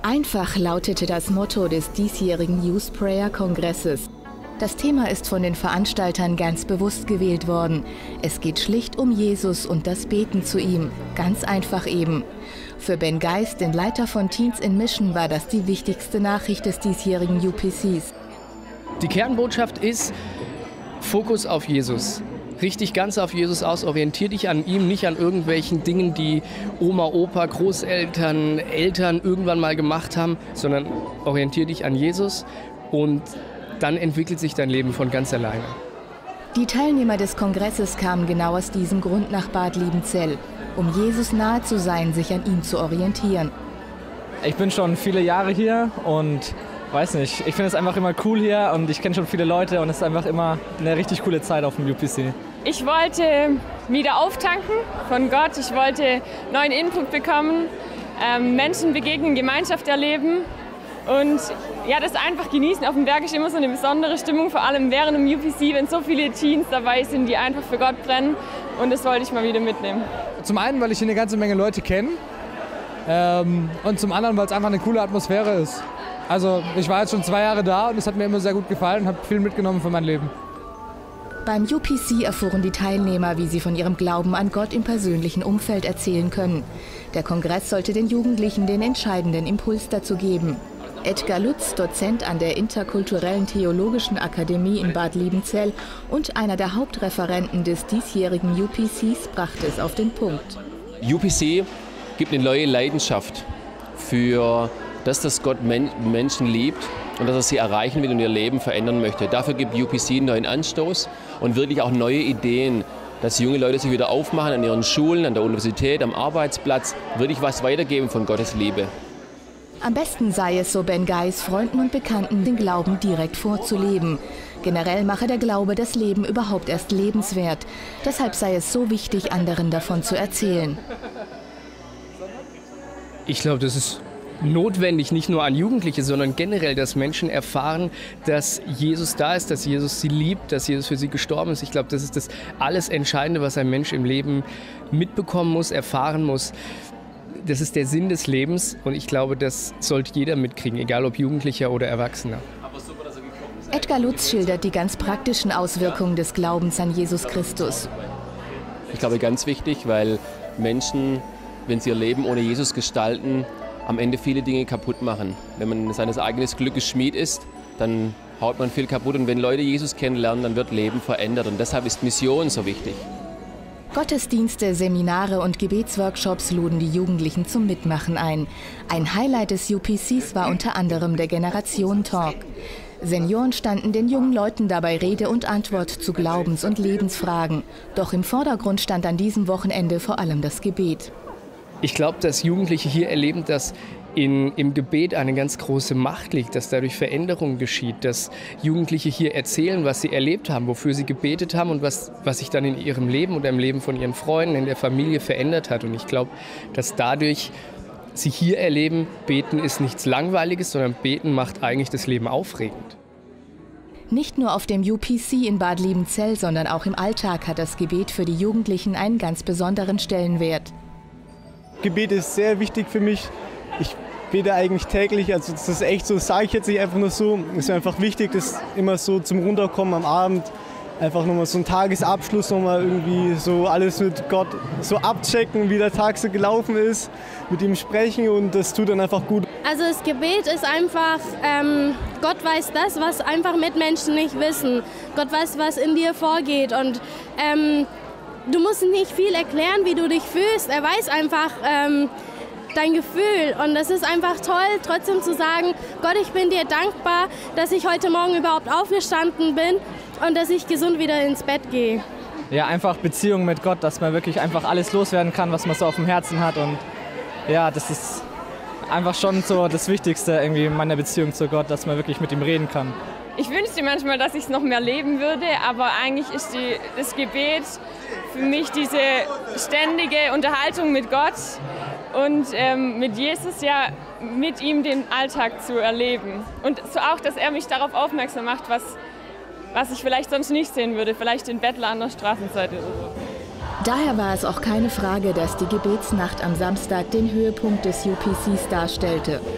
Einfach lautete das Motto des diesjährigen Youth Prayer Kongresses. Das Thema ist von den Veranstaltern ganz bewusst gewählt worden. Es geht schlicht um Jesus und das Beten zu ihm. Ganz einfach eben. Für Ben Geist, den Leiter von Teens in Mission, war das die wichtigste Nachricht des diesjährigen UPCs. Die Kernbotschaft ist Fokus auf Jesus. Richte dich ganz auf Jesus aus, orientiere dich an ihm, nicht an irgendwelchen Dingen, die Oma, Opa, Großeltern, Eltern irgendwann mal gemacht haben, sondern orientiere dich an Jesus und dann entwickelt sich dein Leben von ganz alleine. Die Teilnehmer des Kongresses kamen genau aus diesem Grund nach Bad Liebenzell, um Jesus nahe zu sein, sich an ihm zu orientieren. Ich bin schon viele Jahre hier und weiß nicht, ich finde es einfach immer cool hier und ich kenne schon viele Leute und es ist einfach immer eine richtig coole Zeit auf dem UPC. Ich wollte wieder auftanken von Gott, ich wollte neuen Input bekommen, Menschen begegnen, Gemeinschaft erleben und ja, das einfach genießen. Auf dem Berg ist immer so eine besondere Stimmung, vor allem während dem UPC, wenn so viele Teens dabei sind, die einfach für Gott brennen und das wollte ich mal wieder mitnehmen. Zum einen, weil ich hier eine ganze Menge Leute kenne und zum anderen, weil es einfach eine coole Atmosphäre ist. Also ich war jetzt schon 2 Jahre da und es hat mir immer sehr gut gefallen und habe viel mitgenommen für mein Leben. Beim UPC erfuhren die Teilnehmer, wie sie von ihrem Glauben an Gott im persönlichen Umfeld erzählen können. Der Kongress sollte den Jugendlichen den entscheidenden Impuls dazu geben. Edgar Lutz, Dozent an der Interkulturellen Theologischen Akademie in Bad Liebenzell und einer der Hauptreferenten des diesjährigen UPCs, brachte es auf den Punkt. UPC gibt eine neue Leidenschaft für das, dass Gott Menschen liebt und dass er sie erreichen will und ihr Leben verändern möchte. Dafür gibt UPC einen neuen Anstoß und wirklich auch neue Ideen, dass junge Leute sich wieder aufmachen an ihren Schulen, an der Universität, am Arbeitsplatz, wirklich was weitergeben von Gottes Liebe. Am besten sei es, so Ben Geis, Freunden und Bekannten den Glauben direkt vorzuleben. Generell mache der Glaube das Leben überhaupt erst lebenswert. Deshalb sei es so wichtig, anderen davon zu erzählen. Ich glaube, das ist notwendig, nicht nur an Jugendliche, sondern generell, dass Menschen erfahren, dass Jesus da ist, dass Jesus sie liebt, dass Jesus für sie gestorben ist. Ich glaube, das ist das alles Entscheidende, was ein Mensch im Leben mitbekommen muss, erfahren muss. Das ist der Sinn des Lebens und ich glaube, das sollte jeder mitkriegen, egal ob Jugendlicher oder Erwachsener. Edgar Lutz schildert die ganz praktischen Auswirkungen des Glaubens an Jesus Christus. Ich glaube, ganz wichtig, weil Menschen, wenn sie ihr Leben ohne Jesus gestalten, am Ende viele Dinge kaputt machen. Wenn man seines eigenen Glückes Schmied ist, dann haut man viel kaputt und wenn Leute Jesus kennenlernen, dann wird Leben verändert und deshalb ist Mission so wichtig. Gottesdienste, Seminare und Gebetsworkshops luden die Jugendlichen zum Mitmachen ein. Ein Highlight des UPCs war unter anderem der Generationen-Talk. Senioren standen den jungen Leuten dabei Rede und Antwort zu Glaubens- und Lebensfragen. Doch im Vordergrund stand an diesem Wochenende vor allem das Gebet. Ich glaube, dass Jugendliche hier erleben, dass im Gebet eine ganz große Macht liegt, dass dadurch Veränderung geschieht, dass Jugendliche hier erzählen, was sie erlebt haben, wofür sie gebetet haben und was sich dann in ihrem Leben oder im Leben von ihren Freunden, in der Familie verändert hat. Und ich glaube, dass dadurch sie hier erleben, Beten ist nichts Langweiliges, sondern Beten macht eigentlich das Leben aufregend. Nicht nur auf dem UPC in Bad Liebenzell, sondern auch im Alltag hat das Gebet für die Jugendlichen einen ganz besonderen Stellenwert. Gebet ist sehr wichtig für mich. Ich bete eigentlich täglich, also das ist echt so, sage ich jetzt nicht einfach nur so. Es ist einfach wichtig, das immer so zum Runterkommen am Abend, einfach nochmal so einen Tagesabschluss, nochmal irgendwie so alles mit Gott so abchecken, wie der Tag so gelaufen ist, mit ihm sprechen und das tut dann einfach gut. Also das Gebet ist einfach, Gott weiß das, was einfach Mitmenschen nicht wissen. Gott weiß, was in dir vorgeht und du musst nicht viel erklären, wie du dich fühlst. Er weiß einfach dein Gefühl. Und es ist einfach toll, trotzdem zu sagen, Gott, ich bin dir dankbar, dass ich heute Morgen überhaupt aufgestanden bin und dass ich gesund wieder ins Bett gehe. Ja, einfach Beziehung mit Gott, dass man wirklich einfach alles loswerden kann, was man so auf dem Herzen hat. Und ja, das ist einfach schon so das Wichtigste irgendwie in meiner Beziehung zu Gott, dass man wirklich mit ihm reden kann. Ich wünschte manchmal, dass ich es noch mehr leben würde, aber eigentlich ist das Gebet für mich diese ständige Unterhaltung mit Gott und mit Jesus, ja, mit ihm den Alltag zu erleben. Und so auch, dass er mich darauf aufmerksam macht, was ich vielleicht sonst nicht sehen würde, vielleicht den Bettler an der Straßenseite oder so. Daher war es auch keine Frage, dass die Gebetsnacht am Samstag den Höhepunkt des UPCs darstellte.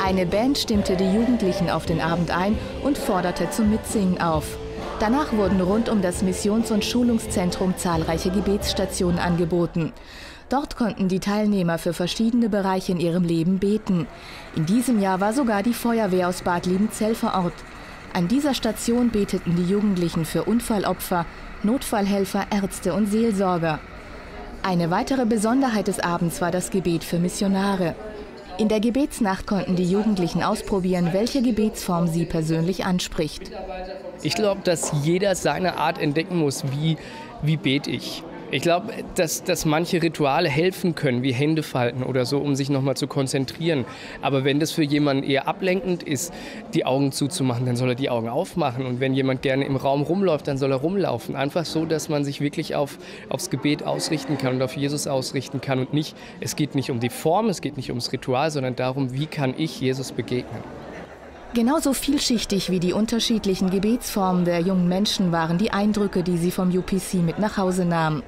Eine Band stimmte die Jugendlichen auf den Abend ein und forderte zum Mitsingen auf. Danach wurden rund um das Missions- und Schulungszentrum zahlreiche Gebetsstationen angeboten. Dort konnten die Teilnehmer für verschiedene Bereiche in ihrem Leben beten. In diesem Jahr war sogar die Feuerwehr aus Bad Liebenzell vor Ort. An dieser Station beteten die Jugendlichen für Unfallopfer, Notfallhelfer, Ärzte und Seelsorger. Eine weitere Besonderheit des Abends war das Gebet für Missionare. In der Gebetsnacht konnten die Jugendlichen ausprobieren, welche Gebetsform sie persönlich anspricht. Ich glaube, dass jeder seine Art entdecken muss, wie bete ich. Ich glaube, dass manche Rituale helfen können, wie Hände falten oder so, um sich nochmal zu konzentrieren. Aber wenn das für jemanden eher ablenkend ist, die Augen zuzumachen, dann soll er die Augen aufmachen. Und wenn jemand gerne im Raum rumläuft, dann soll er rumlaufen. Einfach so, dass man sich wirklich aufs Gebet ausrichten kann und auf Jesus ausrichten kann. Und nicht, es geht nicht um die Form, es geht nicht ums Ritual, sondern darum, wie kann ich Jesus begegnen. Genauso vielschichtig wie die unterschiedlichen Gebetsformen der jungen Menschen waren die Eindrücke, die sie vom UPC mit nach Hause nahmen.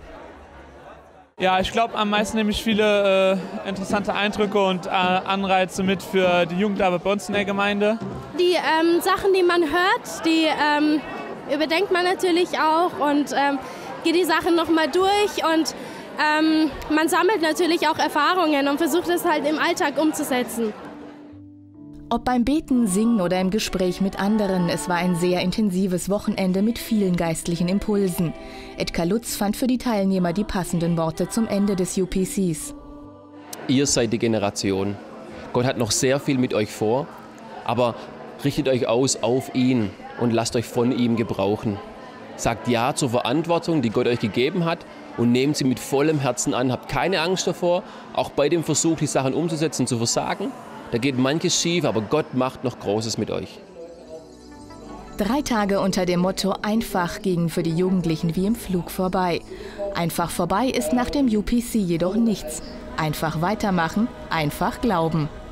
Ja, ich glaube, am meisten nehme ich viele interessante Eindrücke und Anreize mit für die Jugendarbeit bei uns in der Gemeinde. Die Sachen, die man hört, die überdenkt man natürlich auch und geht die Sachen nochmal durch und man sammelt natürlich auch Erfahrungen und versucht es halt im Alltag umzusetzen. Ob beim Beten, Singen oder im Gespräch mit anderen, es war ein sehr intensives Wochenende mit vielen geistlichen Impulsen. Edgar Lutz fand für die Teilnehmer die passenden Worte zum Ende des UPCs. Ihr seid die Generation. Gott hat noch sehr viel mit euch vor, aber richtet euch aus auf ihn und lasst euch von ihm gebrauchen. Sagt Ja zur Verantwortung, die Gott euch gegeben hat und nehmt sie mit vollem Herzen an. Habt keine Angst davor, auch bei dem Versuch, die Sachen umzusetzen, zu versagen. Da geht manches schief, aber Gott macht noch Großes mit euch. 3 Tage unter dem Motto Einfach gingen für die Jugendlichen wie im Flug vorbei. Einfach vorbei ist nach dem UPC jedoch nichts. Einfach weitermachen, einfach glauben.